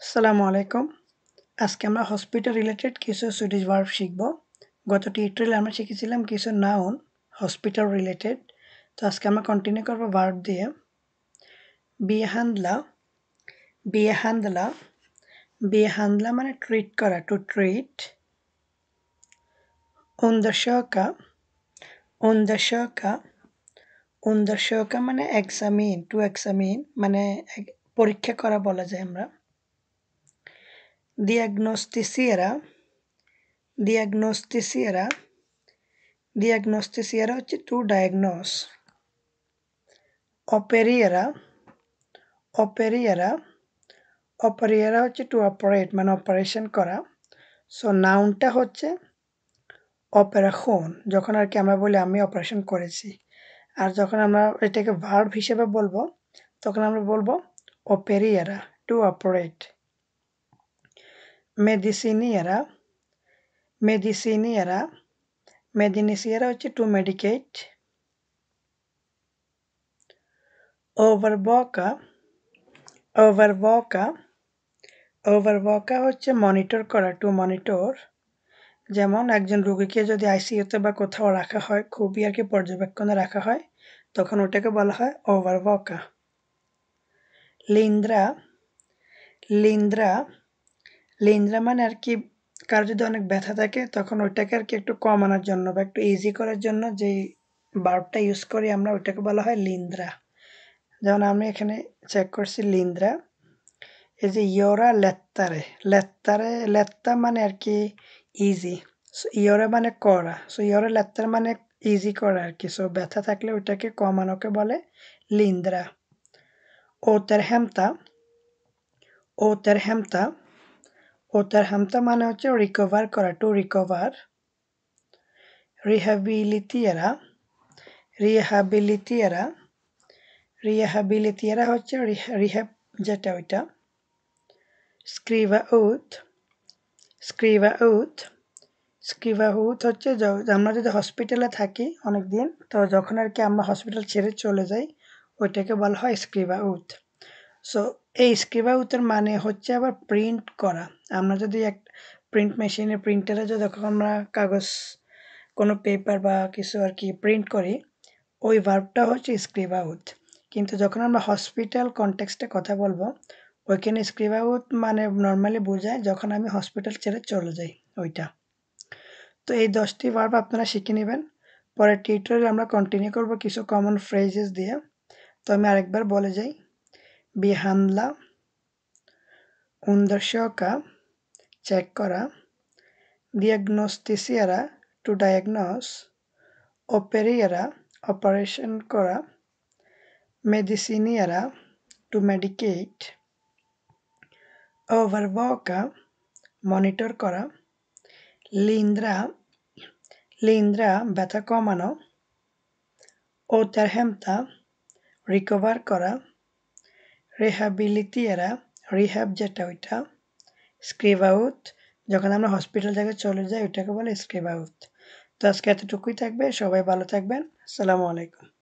আসসালামু আলাইকুম। আজকে আমরা হসপিটাল রিলেটেড কিছু সুইডিশ ভার্ব শিখব। গত টিউটোরিয়ালে আমরা শিখেছিলাম কিছু নাউন হসপিটাল রিলেটেড। তো আজকে আমরা কন্টিনিউ করব ভার্ব দিয়ে। বিহান্দলা, বিহান্দলা, বিহান্দলা মানে ট্রিট করা, টু ট্রিট। উন্দার্সকা, উন্দার্সকা, উন্দার্সকা মানে এক্সামিন, টু এক্সামিন মানে পরীক্ষা করা বলা যায় আমরা। Diagnostisera, diagnostisera, diagnostisera হচ্ছে টু ডায়াগনোস। অপেরিয়েরা, অপেরিয়েরা, অপেরিয়েরা হচ্ছে টু অপারেট মানে অপারেশন করা। সো নাউনটা হচ্ছে অপারেশন, যখন আর কি আমরা বলি আমি অপারেশন করেছি। আর যখন আমরা এটাকে ভার্ব হিসেবে বলবো তখন আমরা বলবো অপেরিয়েরা, টু অপারেট। মেডিসিনিয়েরা, মেডিসিনিয়েরা, মেডিনিসিয়েরা হচ্ছে টু মেডিকেট। ওভারওয়াকা, ওভারওয়াকা, ওভারওয়াকা হচ্ছে মনিটর করা, টু মনিটর। যেমন একজন রোগীকে যদি আইসিইউতে বা কোথাও রাখা হয়, খুবই আর কি পর্যবেক্ষণে রাখা হয়, তখন ওটাকে বলা হয় ওভারওয়াকা। লিন্দ্রা, লিন্দ্রা, লিন্দ্রা মানে আর কি কারো যদি অনেক ব্যথা থাকে তখন ওইটাকে আর কি একটু কমানোর জন্য বা একটু ইজি করার জন্য যে ভার্বটা ইউজ করি আমরা, ওইটাকে বলা হয় লিন্দ্রা। যেমন আমি এখানে চেক করছি লিন্দ্রা, এই যে ইয়োরা লেত্তারে, লেত্তারে, লেত্তা মানে আর কি ইজি, সো ইয়োরা মানে করা, সো ইয়োরা লেত্তারে মানে ইজি করা আর কি। সো ব্যথা থাকলে ওইটাকে কমানোকে বলে লিন্দ্রা। ওতারহ্যামতা, ওতারহ্যামতা, ওতারহ্যামতা মানে হচ্ছে রিকভার করা, টু রিকভার। রিহ্যাবিলিটিয়েরা, রিহ্যাবিলিটিয়েরা, রিহ্যাবিলিটিয়েরা হচ্ছে রিহ্যাব যেটা ওইটা। স্ক্রিভা উথ, স্ক্রিভা উথ, স্ক্রিভা উথ হচ্ছে আমরা যদি হসপিটালে থাকি অনেক দিন, তো যখন আর কি আমরা হসপিটাল ছেড়ে চলে যাই ওইটাকে বলা হয় স্ক্রিভা উথ। সো এই স্ক্রিভা উথের মানে হচ্ছে আবার প্রিন্ট করা। আমরা যদি এক প্রিন্ট মেশিনে, প্রিন্টারে যদি যখন আমরা কাগজ কোনো পেপার বা কিছু আর কি প্রিন্ট করি, ওই ভার্বটা হচ্ছে স্ক্রিভ আউট। কিন্তু যখন আমরা হসপিটাল কনটেক্সটে কথা বলবো, ওইখানে স্ক্রিভ আউট মানে নর্মালি বোঝায় যখন আমি হসপিটাল ছেড়ে চলে যাই, ওইটা। তো এই 10টি ভার্ব আপনারা শিখে নেবেন। পরের টিউটোরিয়ালে আমরা কন্টিনিউ করব কিছু কমন ফ্রেজেস দিয়ে। তো আমি আরেকবার বলে যাই। বিহান্দলা, উন্দার্সকা চেক করা, diagnostisera টু ডায়াগনোস, অপেরিয়েরা অপারেশন করা, মেডিসিনিয়েরা টু মেডিকেট, ওভারওয়াকা মনিটর করা, লিন্দ্রা, লিন্দ্রা ব্যথা কমানো, ওতারহ্যামতা রিকভার করা, রিহ্যাবিলিটিয়েরা রিহ্যাব যেটা ওইটা, স্ক্রিভ আউট যখন আমরা হসপিটাল থেকে চলে যাই ওইটাকে বলে স্ক্রিভ আউট। তো আজকে এতটুকুই থাকবে, সবাই ভালো থাকবেন। আসসালামু আলাইকুম।